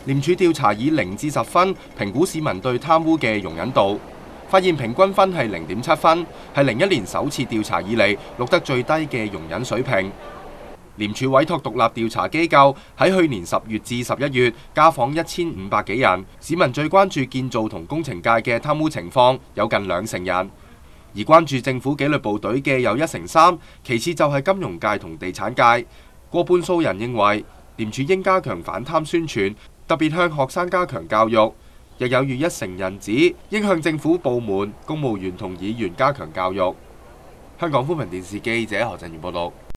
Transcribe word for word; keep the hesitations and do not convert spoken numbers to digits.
廉署調查以零至十分評估市民對貪污嘅容忍度，發現平均分係零點七分，係零一年首次調查以嚟錄得最低嘅容忍水平。廉署委託獨立調查機構喺去年十月至十一月家訪一千五百幾人，市民最關注建造同工程界嘅貪污情況，有近兩成人，而關注政府紀律部隊嘅有一成三，其次就係金融界同地產界。過半數人認為廉署應加強反貪宣傳，特別向學生加強教育，亦有逾一成人指應向政府部門、公務員同議員加強教育。香港寬頻電視記者何振源報道。